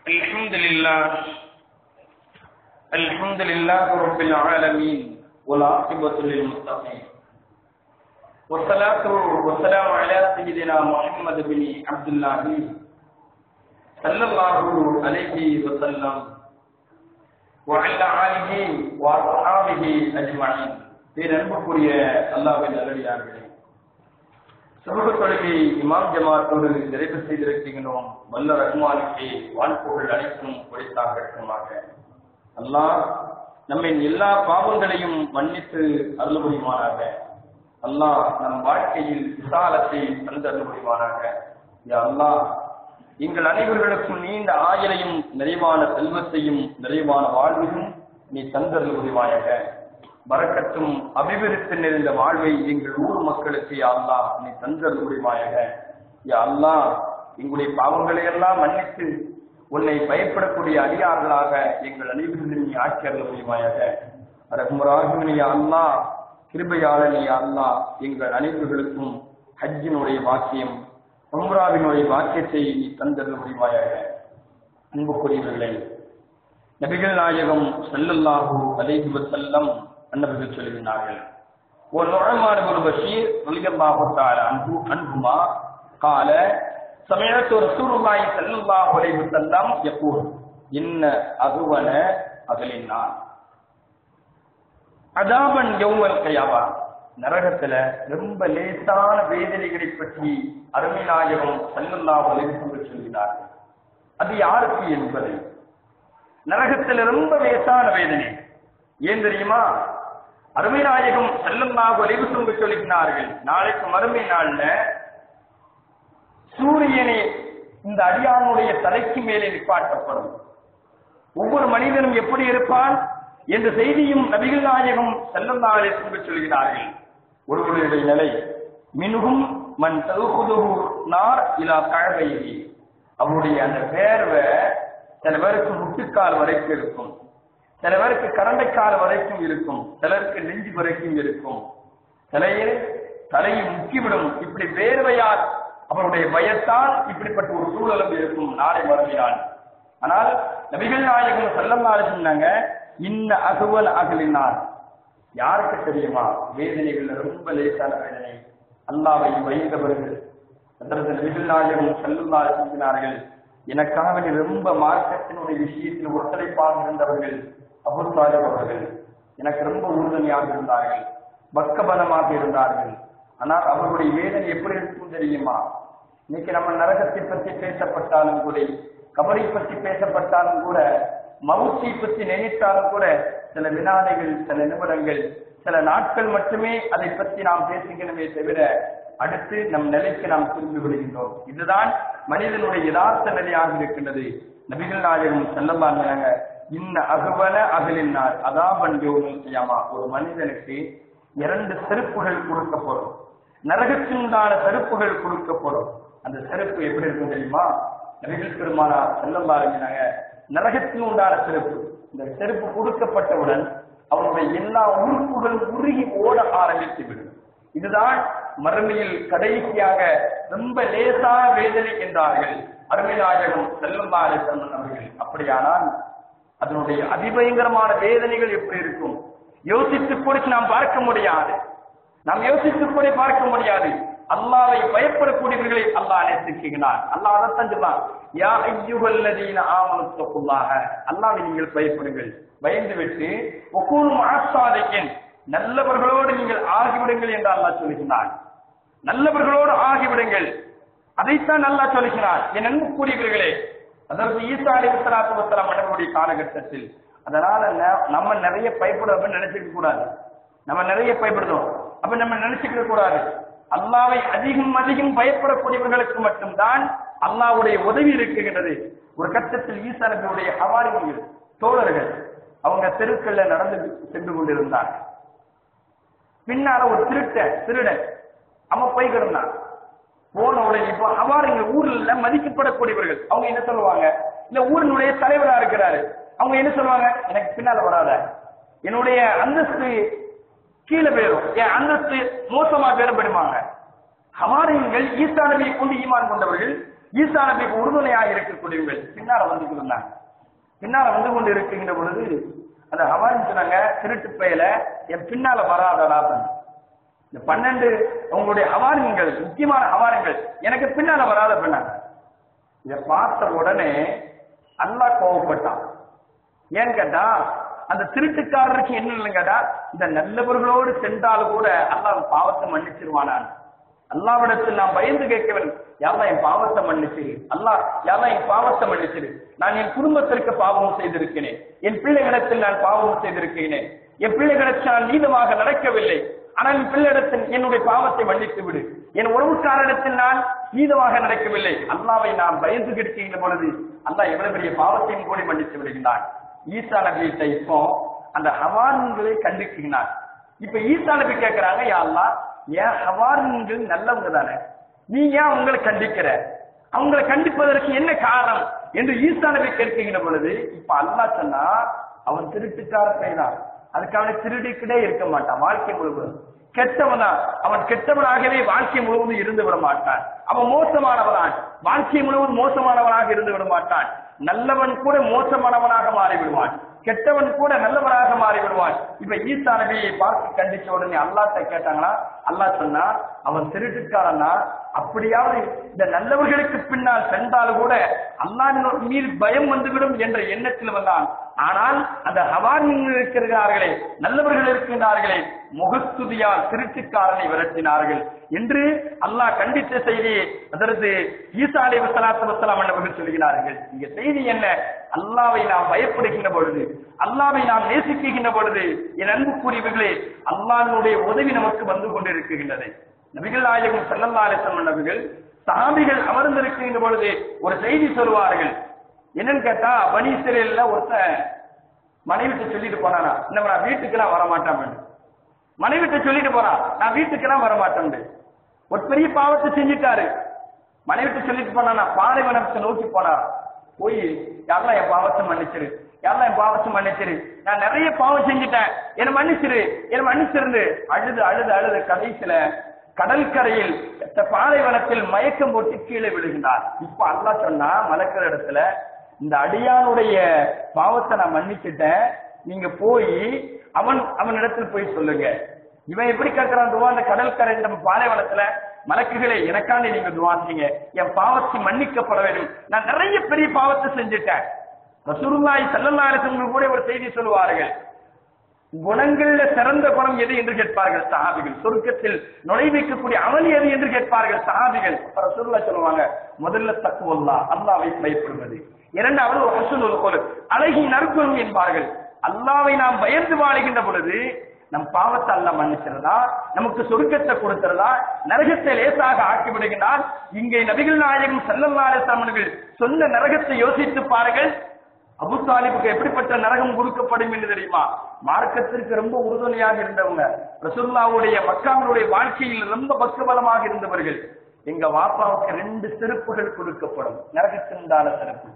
الحمد لله رب العالمين والعاقبة للمتقين والصلاة والسلام على سيدنا محمد بن عبد الله صلى الله عليه وسلم وعلى آله وأصحابه أجمعين. பேரன்புக்குரிய அல்லாஹ்வின் நல்லடியார்களே, சமூக தொழுகை இமாம் ஜமாத்தோடு நிறைவு செய்திருக்கிறோம். வல்ல ரஹ்மானுக்கு வாழ்ப்புகள் அனைத்தும் கொடுத்தாகட்டுமாக. அல்லாஹ் நம்மின் எல்லா பாவங்களையும் மன்னித்து அருள் புரிவானாக. அல்லாஹ் நம் வாழ்க்கையில் விசாலத்தை தந்து அருள் புரிவானாக. யா அல்லாஹ், எங்கள் அனைவர்களுக்கும் நீண்ட ஆயுளையும் நிறைவான செல்வத்தையும் நிறைவான வாழ்வையும் நீ தந்தருள் புரிவாயாக. பரக்கத்தும் அபிவிருத்தி நிறைந்த வாழ்வை எங்கள் ஊர் மக்களுக்கு யா அல்லாஹ் நீ தந்தருள் புரிவாயாக. யா அல்லாஹ், எங்களுடைய பாவங்களை எல்லாம் மன்னித்து உன்னை பயப்படக்கூடிய அடியார்களாக எங்கள் அனைவரும் நீ ஆட்சி அருள் புரிவாயாக. ரஹ்மான் யா அல்லாஹ், கிருபையாளன் யா அல்லாஹ், எங்கள் அனைவர்களுக்கும் ஹஜ்ஜினுடைய வாக்கியம் உம்ராவினுடைய வாக்கியத்தை நீ தந்தருள் புரிவாயாக. அன்புக்குரியவர்களே, நபிகள் நாயகம் ஸல்லல்லாஹு அலைஹி வஸல்லம் அன்னவர்கள் சொல்கிறார்கள், ஒரு நுஅமான் இப்னு பஷீர் ரலியல்லாஹு தஆலா அன்ஹுமா قال سمعت رسول الله صلى الله عليه وسلم يقول ان اغون اهل النار عذابا يوم القيامه. நரகத்துல ரொம்ப லேசான வேதனைகளை பற்றி அருமை நாயகம் ஸல்லல்லாஹு அலைஹி வஸல்லம் சொல்கிறார்கள். அது யாருக்கு என்பது, நரகத்துல ரொம்ப லேசான வேதனை ஏன் தெரியுமா? அருமை நாயகம் ஸல்லல்லாஹு அலைஹி வஸல்லம் சொல்கிறார்கள், நாளைக்கு மறுமை நாள்ல சூரியனை இந்த அடியானுடைய தலைக்கு மேலே நிப்பாட்டப்படும். ஒவ்வொரு மனிதனும் எப்படி இருப்பான் என்ற செய்தியும் நபிகள் நாயகம் ஸல்லல்லாஹு அலைஹி வஸல்லம் சொல்கிறார்கள். ஒருவருடைய நிலை மின்ஹும் மன் ததுகுதுஹு நார் இலா கஅபைஹி. அவருடைய அந்த வேர்வை சில பேருக்கு முட்டுக்கால் வரைக்கும் இருக்கும், சில பேருக்கு கரண்டைக்கால் வரைக்கும் இருக்கும், சிலருக்கு நெஞ்சு வரைக்கும் இருக்கும், சிலையில் தலையை முக்கிவிடும். இப்படி வேர்வையால் அவருடைய பயத்தால் இப்படிப்பட்ட ஒரு சூழலும் இருக்கும் நாளை மறுமையால். ஆனால் நபிகள் நாயகம் ஸல்லல்லாஹு அலைஹி சொன்னாங்க, இன்ன அகுவல் அகலினார். யாருக்கு தெரியுமா? வேதனைகள் ரொம்ப லேசான வேதனை, அல்லாஹ்வை பயந்தவர்கள். நபிகள் நாயகம் ஸல்லல்லாஹு அலைஹி சொன்னார்கள், எனக்காக ரொம்ப மார்க்கத்தினுடைய விஷயத்தில் ஒத்துழைப்பாக இருந்தவர்கள் அபூ தாலிப் அவர்கள். எனக்கு ரொம்ப உறுதுணையாக இருந்தார்கள், பக்கபலமாக இருந்தார்கள். ஆனால் அவருடைய வேதனை எப்படி இருக்கும் தெரியுமா? இன்னைக்கு நம்ம நரகத்தை பற்றி பேசப்பட்டாலும் கூட, கபரை பற்றி பேசப்பட்டாலும் கூட, மவுத்தை பற்றி நினைத்தாலும் கூட சில வினாடிகள், சில நிமிடங்கள், சில நாட்கள் மட்டுமே அதை பற்றி நாம் பேசுகிறோமே தவிர அடுத்து நம் நிலைக்கு நாம் திரும்பி விடுகின்றோம். இதுதான் மனிதனுடைய யதார்த்த நிலையாக இருக்கின்றது. நபிகள் நாயகம் ஸல்லல்லாஹு அலைஹி வஸல்லம், இன்ன அகுவல அகலினார் அதாபன் யௌமல் கியாமா. ஒரு மனிதனுக்கு 2 செருப்புகள் கொடுக்கப்படும், நரகத்தினுண்டான செருப்புகள் கொடுக்கப்படும். அந்த செருப்பு எப்படி இருக்கும் தெரியுமா? நபிகள் பெருமானார் ஸல்லல்லாஹு அலைஹி வஸல்லம், நரகத்தில் உண்டான செருப்பு, இந்த செருப்பு கொடுக்கப்பட்டவுடன் அவருடைய எல்லா உறுப்புகளும் உருகி ஓட ஆரம்பித்து விடும். இதுதான் மறுமையில் கடைசியாக ரொம்ப லேசான வேதனை என்றார்கள் அருமை நாயகம் ஸல்லல்லாஹு அலைஹி வஸல்லம் அவர்கள். அப்படியானால் அதனுடைய அதிபயங்கரமான வேதனைகள் எப்படி இருக்கும்? யோசித்து கூட நாம் பார்க்க முடியாது, நாம் யோசித்து கூட பார்க்க முடியாது. அல்லாஹ்வை பயப்படக்கூடியவர்களை அல்லாஹ் நேசிக்கிறான். அல்லாஹ் அதைத்தான் சொல்றான், யா அய்யுஹல்லதீன ஆமனு தக்குல்லாஹ. அல்லாஹ்வை நீங்கள் பயப்படுங்கள், பயந்து விட்டு வகூனு மஅஸ்ஸாலிஹீன், நல்லவர்களோடு நீங்கள் ஆகிவிடுங்கள் என்று அல்லாஹ் சொல்கிறான். நல்லவர்களோடு ஆகிவிடுங்கள், அதைத்தான் அல்லாஹ் சொல்கிறான். என் அன்புக்குரியவர்களே, அதாவது ஈசா அலைஹிஸ்ஸலாத்து வஸ்ஸலாம் மன்னருடைய காலகட்டத்தில், அதனால நம்ம நிறைய பயப்படுவோம் நினைச்சுக்க கூடாது. நம்ம நிறைய பயப்படுறோம், அப்ப நம்ம நினைச்சுக்க கூடாது. அல்லாஹ்வை அதிகம் அதிகம் பயப்படக்கூடியவர்களுக்கு மட்டும்தான் அல்லாஹ்வுடைய உதவி இருக்குகின்றது. ஒரு கட்டத்தில் ஈசா நபியுடைய ஹவாரிகள் தோழர்கள் அவங்க தெருக்கள்ல நடந்து சென்று கொண்டிருந்தார். பின்னால ஒரு திருடன் அவன் போய் கிடந்தான். போன உடனே இப்போ ஹவாரிகள் ஊர்ல மதிக்கப்படக்கூடியவர்கள் அவங்க என்ன சொல்லுவாங்க? இல்ல ஊரினுடைய தலைவரா இருக்கிறாரு, அவங்க என்ன சொல்லுவாங்க? எனக்கு பின்னால வராத, என்னுடைய அந்தஸ்து கீழே போயிடும், என் அந்தஸ்து மோசமா பேரப்படுவாங்க. ஹவாரிகள் ஈசா நபியை கொண்டு ஈமான் கொண்டவர்கள், ஈசா நபிக்கு உறுதுணையாக இருக்கக்கூடியவர்கள் பின்னால வந்து இருந்தாங்க. பின்னால வந்து கொண்டு இருக்கின்ற பொழுது அந்த ஹவாரின் சொன்னாங்க, திருட்டு பயல என் பின்னால வராதடா. இந்த 12 அவங்களுடைய ஹவாரின்கள், முக்கியமான ஹவாரின்கள் எனக்கு பின்னால வராத பண்ணாங்க. இதை பார்த்த உடனே அல்லாஹ் கோவப்பட்டான். ஏன்னு கேட்டா அந்த திருட்டுக்காரருக்கு என்ன இல்லைன்னு கேட்டா, இந்த நல்லவர்களோடு சென்றாலும் கூட அல்லாஹ் பாவத்தை மன்னிச்சிருவானான். அல்லாஹ்விடத்தில் நான் பயந்து கேட்கவன், யாரெல்லாம் என் பாவத்தை மன்னிச்சிரு, அல்லாஹ் யாரெல்லாம் என் பாவத்தை மன்னிச்சிரு. நான் என் குடும்பத்திற்கு பாவம் செய்திருக்கிறேன், என் பிள்ளைகளிடத்தில் நான் பாவம் செய்திருக்கிறேன், என் பிள்ளைகளுக்கு நான் நீதமாக நடக்கவில்லை, ஆனால் என் பிள்ளையிடத்தில் என்னுடைய பாவத்தை மன்னித்து விடு, என் உறவுக்காரனிடத்தில் நான் நீதமாக நடக்கவில்லை. அல்லாவை நான் பயந்து கேட்கின்ற பொழுது அல்லாஹ் எவ்வளவு பெரிய பாவத்தையும் கூட மன்னித்து விடுகிறான். ஈசா நபியிட்ட இப்போ அந்த ஹவாரின்களை கண்டிக்கிறார். இப்ப ஈசா நபி கேட்கிறாங்க, யா அல்லாஹ் ஏன் ஹவாரின்கள் நல்லவங்க தானே, நீ ஏன் அவங்களை கண்டிக்கிற, அவங்களை கண்டிப்பதற்கு என்ன காரணம் என்று ஈசா நபி கேட்கின்ற பொழுது இப்ப அல்லாஹ் சொன்னா அவன் திருட்டுக்கார செய்தான், அதுக்கான திருடிக்கிட்டே இருக்க மாட்டான், வாழ்க்கை முழுவதும் கெட்டவனா, அவன் கெட்டவனாகவே வாழ்க்கை முழுவதும் இருந்து விட மாட்டான், அவன் மோசமானவனான், வாழ்க்கை முழுவதும் மோசமானவனாக இருந்து விட மாட்டான், நல்லவன் கூட மோசமானவனாக மாறிவிடுவான், கெட்டவன் கூட நல்லவனாக மாறிவிடுவான். இப்ப ஈசா நபியை பார்த்து கண்டிச்ச உடனே அல்லாஹ்ட்ட கேட்டாங்களா, அல்லாஹ் சொன்னா அவன் திருட்டுக்காரனா, அப்படியாவது இந்த நல்லவர்களுக்கு பின்னால் சென்றாலும் கூட அல்லாஹ்வின் மீது பயம் வந்துவிடும் என்ற எண்ணத்தில் வந்தான். ஆனால் அந்த ஹவாரின்கள் இருக்கிறார்களே, நல்லவர்கள் இருக்கின்றார்களே, முகஸ்துதியால் திருட்டுக்காரனை விரட்டினார்கள் என்று அல்லாஹ் கண்டித்த செய்தி அதற்கு ஈசா அலைஹிஸ்ஸலாத்து வஸ்ஸலாம் அவர்கள் சொல்கிறார்கள். இங்க செய்தி என்ன, அல்லாஹ்வை நாம் பயப்படுகின்ற பொழுது, அல்லாஹ்வை நாம் நேசிக்கின்ற பொழுது என் அன்புக்குரியவர்களே அல்லாஹ்வுடைய உதவி நமக்கு வந்து கொண்டிருக்கின்றது. நபிகள் நாயகம் ஸல்லல்லாஹு அலைஹி வஸல்லம் அவர்கள் சஹாபிகள் அமர்ந்திருக்கின்ற பொழுது ஒரு செய்தி சொல்வார்கள். என்னன்னு கேட்டா, பனி இஸ்ரேல்ல ஒருத்தன் மனைவிட்டு சொல்லிட்டு போனானா, இன்னும் நான் வீட்டுக்கெல்லாம் வரமாட்டேன், மனைவிட்டு சொல்லிட்டு போறான், நான் வீட்டுக்கெல்லாம் வரமாட்டேன். ஒரு பெரிய பாவத்தை செஞ்சுட்டாரு, மனைவிட்டு சொல்லிட்டு போனா பாலைவனத்தை நோக்கி போனா, போய் யாரெல்லாம் என் பாவத்தை மன்னிச்சிரு, யாரெல்லாம் என் பாவத்தை மன்னிச்சிரு, நான் நிறைய பாவம் செஞ்சுட்டேன், என்னை மன்னிச்சிரு, என்னை மன்னிச்சிருந்து அழுது அழுது அழுது கடைசியில கடற்கரையில் பாலைவனத்தில் மயக்கம் போட்டு கீழே விழுகின்றார். இப்ப அல்லாஹ் சொன்னா மலக்கிற இடத்துல, இந்த அடியானுடைய பாவத்தை நான் மன்னிச்சுட்டேன், நீங்க போய் அவனிடத்தில் போய் சொல்லுங்க. இவன் எப்படி கேட்கிறான் துவா, அந்த கடற்கரை நம்ம பாலைவனத்துல, மலக்குகளே எனக்காண்டி நீங்க துவா செய்யுங்க, என் பாவத்தை மன்னிக்கப்பட வேண்டும், நான் நிறைய பெரிய பாவத்தை செஞ்சுட்டேன். ரசூலுல்லாஹி ஸல்லல்லாஹு அலைஹி வஸல்லம் கூட ஒரு செய்தி சொல்லுவார்கள், குணங்கள்ல சிறந்த குணம் எது என்று கேட்பார்கள் சஹாபிகள், சொர்க்கத்தில் நுழைவிக்கக்கூடிய அமல் எது என்று கேட்பார்கள் சஹாபிகள். ரசூலுல்லாஹ் சொல்லுவாங்க, முதல்ல தக்வல்லாஹ், அல்லாஹ்வை பயப்படுவது, இரண்டாவது ஹுஸ்னுல் குலுக், அழகிய நற்குணம் என்பார்கள். அல்லாஹ்வை நாம் பயந்து வாழுகின்ற பொழுது நம் பாவத்தை அல்லாஹ் மன்னிச்சிருந்தா, நமக்கு சொர்க்கத்தை கொடுத்திருந்தா, நரகத்தை லேசாக ஆக்கி விடுகிறார். இங்கே நபிகள் நாயகம் ஸல்லல்லாஹு அலைஹி வஸல்லம் அவர்கள் சொன்ன நரகத்தை யோசித்து பாருங்கள். அபூ தாலிபுக்கு எப்படிப்பட்ட நரகம் கொடுக்கப்படும் என்று தெரியுமா? மார்க்கத்திற்கு ரொம்ப உறுதுணையாக இருந்தவங்க, ரசூலுல்லாஹ்வுடைய மக்காவுடைய வாழ்க்கையில் ரொம்ப பக்கபலமாக இருந்தவர்கள். எங்க வாப்பாவுக்கு 2 செருப்புகள் கொடுக்கப்படும், நரகத்தினுண்டான செருப்பு.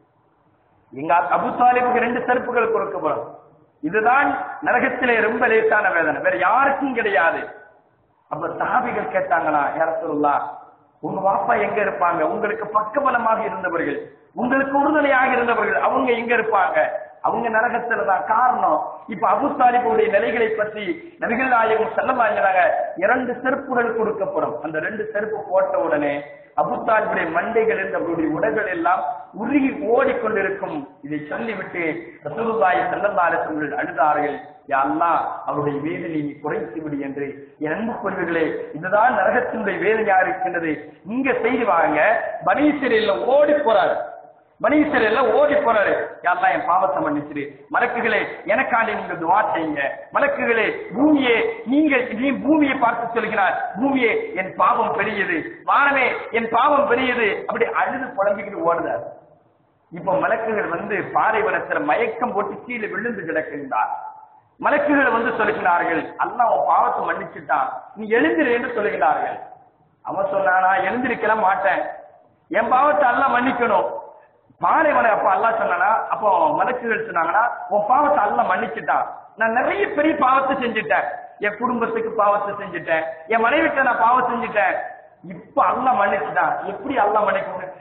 எங்க அபூ தாலிபுக்கு 2 செருப்புகள் கொடுக்கப்படும். இதுதான் நரகத்திலே ரொம்ப லேசான வேதனை, வேற யாருக்கும் கிடையாது. அப்ப சஹாபிகள் கேட்டாங்களா, யா ரசூலுல்லாஹ் உங்க வாப்பா எங்க இருப்பாங்க, உங்களுக்கு பக்கபலமாக இருந்தவர்கள், உங்களுக்கு உறுதுணையாக இருந்தவர்கள், அவங்க எங்க இருப்பாங்க? அவங்க நரகத்துல தான். காரணம், இப்ப அபூ தாலிபுடைய நிலைகளை பற்றி நபிகள் நாயகம் ஸல்லல்லாஹு அலைஹி வஸல்லம் 2 செருப்புகள் கொடுக்கப்படும். அந்த 2 செருப்பு போட்ட உடனே அபூ தாலிபுடைய மண்டைகள் இருந்து அவருடைய உடல்கள் எல்லாம் உருகி ஓடிக்கொண்டிருக்கும். இதை சொல்லிவிட்டு ரசூலுல்லாஹி ஸல்லல்லாஹு அலைஹி வஸல்லம் அழுதார்கள், யா அல்லாஹ் அவருடைய வேதனை நீ குறைத்து விடு என்று. என் அன்புக்குரியவர்களே, இதுதான் நரகத்தினுடைய வேதனையாக இருக்கின்றது. இங்க செய்தி வாங்க, பனி இஸ்ரேல்ல ஓடி போறாரு, பனி இஸ்ரேல்ல ஓடி போறாரு, யா அல்லாஹ் என் பாவத்தை மன்னிச்சிரு, மலக்குகளே எனக்காண்டி நீங்க துஆ செய்யுங்க, மலக்குகளே பூமியே நீ பூமியை பார்த்து சொல்கிறார், பூமியே என் பாவம் பெரியது, வானமே என் பாவம் பெரியது, அப்படி அழுது புலம்பிக்கிட்டு ஓடுறார். இப்ப மலக்குகள் வந்து பாலைவனத்துல மயக்கம் போட்டு கீழே விழுந்து கிடக்கின்றார். மலக்குகள் வந்து சொல்லுகிறார்கள், அல்லாஹ் உன் பாவத்தை மன்னிச்சுட்டான், நீ எழுந்திரு என்று சொல்லுகிறார்கள். அவன் சொன்னானா, எழுந்திருக்கலாம் மாட்டேன், என் பாவத்தை அல்லாஹ் மன்னிக்கணும். பாலைவன அப்ப அல்லாஹ் சொன்னானா, அப்போ மலக்குகள் சொன்னாங்கன்னா, உன் பாவத்தை அல்லாஹ் மன்னிச்சுட்டான், நான் நிறைய பெரிய பாவத்தை செஞ்சுட்டேன், என் குடும்பத்துக்கு பாவத்தை செஞ்சுட்டேன், என் மனைவிட்ட நான் பாவம் செஞ்சுட்டேன், இப்ப அல்லாஹ் மன்னிச்சுட்டான். எப்படி அல்லாஹ் மன்னிக்க முடியும்?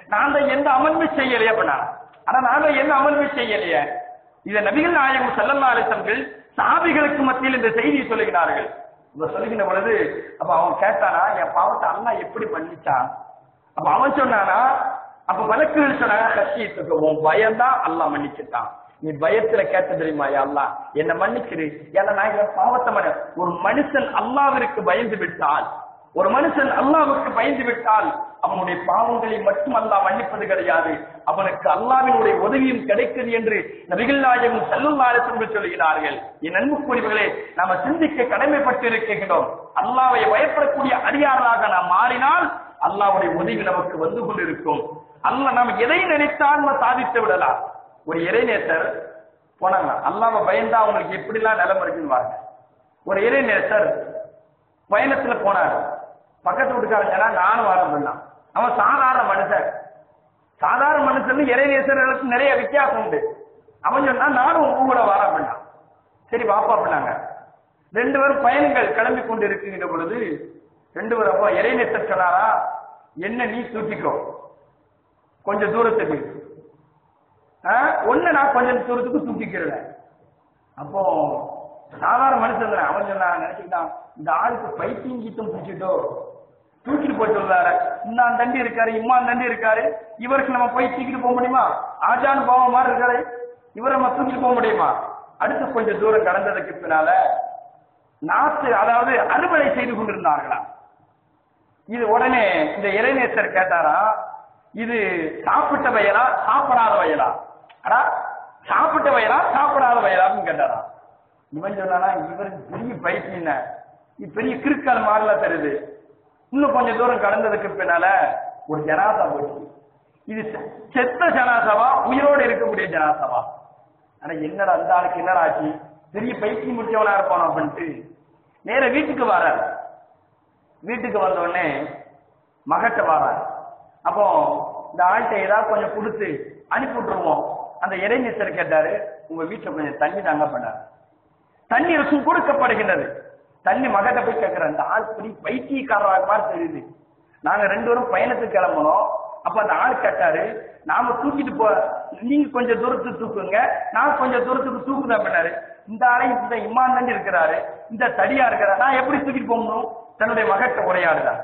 நான் தான் எந்த அமல்மே செய்யலையே அப்படின்னா. ஆனா நாங்க எந்த அமல்மே செய்யலையே. இதை நபிகள் நாயகம் ஸல்லல்லாஹு அலைஹி வஸல்லம் சஹாபிகளுக்கு மத்தியில் இந்த செய்தியை சொல்லுகிறார்கள். இவ சொல்லுகின்ற பொழுது அப்ப அவன் கேட்டானா, என் பாவத்தை அல்லாஹ் எப்படி மன்னிச்சான்? அப்ப அவன் சொன்னானா, அப்ப மலக்குகள் சொன்னாங்க, கஷ்டத்துக்கு உன் பயம்தான் அல்லாஹ் மன்னிச்சுட்டான். நீ பயத்துல கேட்ட தெரியுமா, யா அல்லாஹ் என்ன மன்னிச்சிரு, ஏன்னா நான் என் பாவத்தை ஒரு மனுஷன் அல்லாஹ்விற்கு பயந்து விட்டால், ஒரு மனுஷன் அல்லாஹ்வுக்கு பயந்து விட்டால் அவனுடைய பாவங்களை மட்டும் அல்லாஹ் மன்னிப்பது கிடையாது, அவனுக்கு அல்லாஹ்வினுடைய உதவியும் கிடைக்கிறது என்று நபிகள் நாயகம் ஸல்லல்லாஹு அலைஹி வஸல்லம் சொல்கிறார்கள். என் அன்புக்குரியவர்களே, நாம சிந்திக்க கடமைப்பட்டு இருக்கின்றோம். அல்லாஹ்வை பயப்படக்கூடிய அடியார்களாக நாம் மாறினால் அல்லாஹ்வுடைய உதவி நமக்கு வந்து கொண்டிருக்கும். அல்லாஹ் நாம் எதை நினைத்தால் நம்ம சாதித்து விடலாம். ஒரு இறைநேசர் போனாங்க, அல்லாஹ்வை பயந்தா அவங்களுக்கு எப்படிலாம் நிலைமை இருக்குன்னு பாருங்க. ஒரு இறைநேசர் பயணத்துல போனார். பக்கத்து வீட்டுக்காரங்க நானும் வர பண்ணான். அவன் சாதாரண மனுஷன். சாதாரண மனுஷன் இறைநேசர்களுக்கு நிறைய வித்தியாசம் உண்டு. அவன் சொன்னா நானும் உங்க கூட வர பண்ணான். சரி வாப்பா பண்ணாங்க. 2 பேரும் பயணங்கள் கிளம்பி கொண்டு இருக்கின்ற பொழுது 2 பேரும் அப்பா இறைநேசர் சொன்னாரா, என்ன நீ தூக்கிக்கோ கொஞ்சம் தூரத்துக்கு, ஒண்ணு நான் கொஞ்சம் தூரத்துக்கு தூக்கிக்கிறேன். அப்போ சாதாரண மனுஷன் தானே. அவன் சொன்னா நினைச்சுக்கிட்டான், இந்த ஆளுக்கு பைத்தியம் கீத்தம் பிடிச்சிட்டோ, தூக்கிட்டு போய் சொல்றாரு, இன்னான் தண்டி இருக்காரு, இம்மான் தண்டி இருக்காரு, இவருக்கு நம்ம போய் தூக்கிட்டு போக முடியுமா? ஆஜான் பாவம் மாதிரி இருக்காரு, இவரை நம்ம தூக்கிட்டு போக முடியுமா? அடுத்து கொஞ்சம் தூரம் கடந்ததுக்கு பின்னால நாத்து, அதாவது அறுவடை செய்து கொண்டிருந்தார்களா. இது உடனே இந்த இறைநேசர் கேட்டாரா, இது சாப்பிட்ட வயலா சாப்பிடாத வயலா? அடா சாப்பிட்ட வயலா சாப்பிடாத வயலான்னு கேட்டாரா. இவன் சொன்னா, இவருக்கு பெரிய பைத்தியம், இது பெரிய கிறுக்கால் மாறலாம் தருது. இன்னும் கொஞ்சம் தூரம் கடந்ததுக்கு பின்னால ஒரு ஜனாசா போச்சு. இது செத்த ஜனாசாவா உயிரோடு இருக்கக்கூடிய ஜனாசாவா? ஆனா என்னடா அந்த ஆளுக்கு என்னடா ஆச்சு, பெரிய பைத்தியம் முடிச்சவனா இருப்பானோ அப்படின்ட்டு நேர வீட்டுக்கு வரார். வீட்டுக்கு வந்த உடனே மகட்ட வரார். அப்போ இந்த ஆள்கிட்ட ஏதாவது கொஞ்சம் கொடுத்து அனுப்பி விட்டுருவோம். அந்த இறைநேசர் கேட்டாரு, உங்க வீட்டுல கொஞ்சம் தண்ணி தாங்க பண்ணாரு. தண்ணி கொடுக்கப்படுகின்றது. தண்ணி மகட்ட போய் கேட்கிறேன், அந்த ஆள் பெரிய பைத்தியக்காரராக மாதிரி தெரியுது. நாங்க 2 பேரும் பயணத்துக்கு கிளம்பணும். அப்ப அந்த ஆள் கேட்டாரு, நாம தூக்கிட்டு போ, நீங்க கொஞ்சம் தூரத்துக்கு தூக்குங்க, நான் கொஞ்சம் தூரத்துக்கு தூக்குதான் பண்ணாரு. இந்த ஆளை இந்த இம்மான் தண்ணி இருக்கிறாரு, இந்த தடியா இருக்கிறார், நான் எப்படி தூக்கிட்டு போகணும்? தன்னுடைய மகட்ட உரையாடுறார்.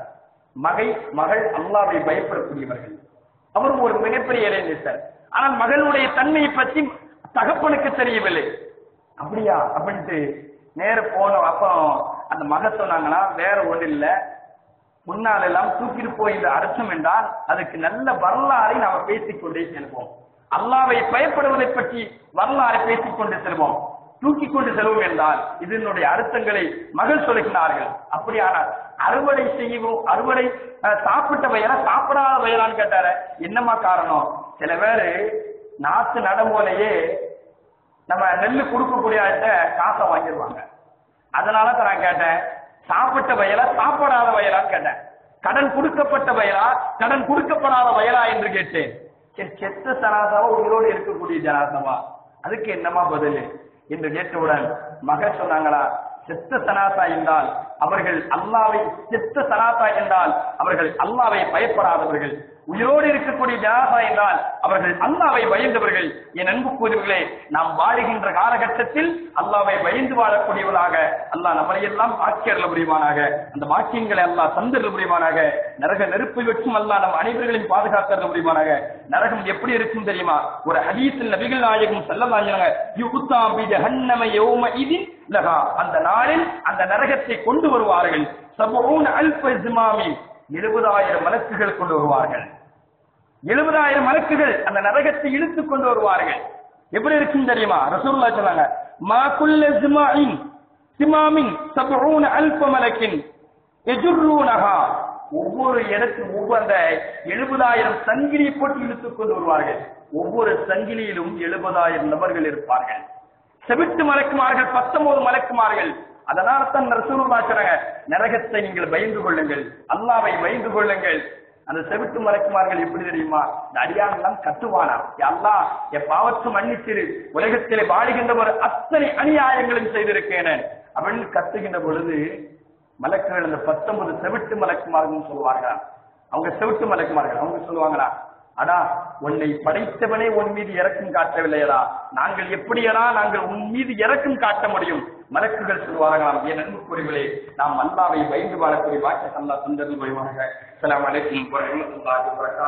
மகள் அல்லாஹ்வை பயப்படக்கூடியவர்கள். அவரும் ஒரு மிகப்பெரிய இறைநேசர். ஆனால் மகளுடைய தன்மையை பற்றி தகப்பனுக்கு தெரியவில்லை. அப்படியா அப்படின்ட்டு நேர போனோம். அப்போ அந்த மக சொன்னாங்கன்னா, வேற ஒண்ணு இல்ல, முன்னால் எல்லாம் தூக்கிட்டு போய் இந்த அர்த்தம் என்றால் அதுக்கு நல்ல வரலாறை நாம பேசிக்கொண்டே செல்வோம். அல்லாஹ்வை பயப்படுவதை பற்றி வரலாறை பேசிக்கொண்டு செல்வோம். தூக்கி கொண்டு செல்வோம் என்றால் இதனுடைய அர்த்தங்களை மகள் சொல்லுகிறார்கள். அப்படியானால் அறுவடை செய்யவும், அறுவடை சாப்பிட்ட வயலா சாப்பிடாத வயலான்னு கேட்டார, என்னமா காரணம்? சில பேரு நாத்து நடம்போலையே நம்ம நெல்லு கொடுக்கக்கூடிய ஆள்கிட்ட காசை வாங்கிடுவாங்க. அதனால தான் நான் கேட்டேன், சாப்பிட்ட வயலா சாப்பிடாத வயலான்னு கேட்டேன். கடன் கொடுக்கப்பட்ட வயலா கடன் கொடுக்கப்படாத வயலா என்று கேட்டேன். செத்த ஜனாசாவா உயிரோடு இருக்கக்கூடிய ஜனாசாவா, அதுக்கு என்னமா பதில் என்று கேட்டவுடன் மகள் சொன்னாங்களா, செத்த சனாசா என்றால் அவர்கள் அல்லாஹ்வை, செத்த சனாசா என்றால் அவர்கள் அல்லாஹ்வை பயப்படாதவர்கள், உயிரோடு இருக்கக்கூடிய ஜனாசா என்றால் அவர்கள் அல்லாஹ்வை பயந்தவர்கள். என் அன்புக்குரியவர்களே, நாம் வாழுகின்ற காலகட்டத்தில் அல்லாஹ்வை பயந்து வாழக்கூடியவர்களாக அல்லாஹ் நம்மளை எல்லாம் ஆக்கியருள புரிவானாக. அந்த வாக்கியங்களை அல்லாஹ் தந்தருள புரிவானாக. நரக நெருப்பை வச்சும் அல்லாஹ் நம் அனைவர்களையும் பாதுகாத்தருள புரிவானாக. நரகம் எப்படி இருக்கும் தெரியுமா? ஒரு ஹதீஸில் நபிகள் நாயகம் ஸல்லல்லாஹு அலைஹி வஸல்லம் யுக்தா பி ஜஹன்னம யௌமஇதின் லஹா, அந்த நாளில் அந்த நரகத்தை கொண்டு வருவார்கள். 70,000 ஜிமாமி, 70,000 மலக்குகள் கொண்டு வருவார்கள். 70,000 மலக்குகள் அந்த நரகத்தை இழுத்துக் கொண்டு வருவார்கள். எப்படி இருக்கும் தெரியுமா? ரசூலுல்லாஹ் சொன்னாங்க, மா குல்ல ஜிமாஇன் ஜிமாமின் 70,000 மலக்கின் யஜுர்ரூனஹா, ஒவ்வொரு இடத்தில் ஒவ்வொரு 70,000 சங்கிலியை போட்டு இழுத்துக் கொண்டு வருவார்கள். ஒவ்வொரு சங்கிலியிலும் 70,000 நபர்கள் இருப்பார்கள். செவிட்டு மலக்குமார்கள் 19 மலக்குமார்கள். அதனால தான் ரசூலுல்லாஹ் சொன்னாங்க, நரகத்தை நீங்கள் பயந்து கொள்ளுங்கள், அல்லாஹ்வை பயந்து கொள்ளுங்கள். அந்த செவிட்டு மலக்குமார்கள் எப்படி தெரியுமா? இந்த அடியானெல்லாம் கத்துவானா, அல்லாஹ் என் பாவத்தை மன்னிச்சிரு, உலகத்திலே வாழுகின்றவர் அத்தனை அநியாயங்களும் செய்திருக்கேன் அப்படின்னு கத்துகின்ற பொழுது மலக்குகள் அந்த 19 செவிட்டு மலக்குமார்கள் சொல்லுவார்களா, அவங்க செவிட்டு மலக்குமார்கள் அவங்க சொல்லுவாங்களா, அடா உன்னை படைத்தவனே உன் மீது இரக்கம் காட்டவில்லையடா, நாங்கள் எப்படியடா நாங்கள் உன் மீது இரக்கம் காட்ட முடியும்? மலக்குகள் சொல்வார்களாம், என் அன்புக்குரியவர்களே, நாம் அல்லாஹ்வை பயந்து வாழக்கூடிய வாக்கிய அல்லாஹ் தந்தருள் புரிவானாக. அஸ்ஸலாமு அலைக்கும் வரஹ்மத்துல்லாஹி வபரகாத்துஹு.